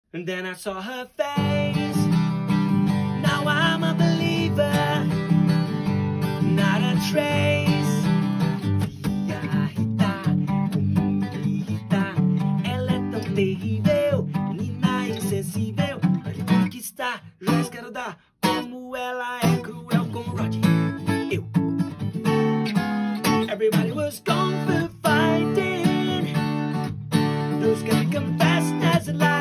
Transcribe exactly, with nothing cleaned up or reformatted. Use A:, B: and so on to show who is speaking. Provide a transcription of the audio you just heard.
A: And then I saw her face. Now I'm a believer, not a trace. Fria, Rita, Rita, ela é tão terrível, menina insensível. Olha o que está, jamais quero dar. Como ela é cruel como Rod. Eu. Everybody was gone for fighting. Those guys confessed as a lie.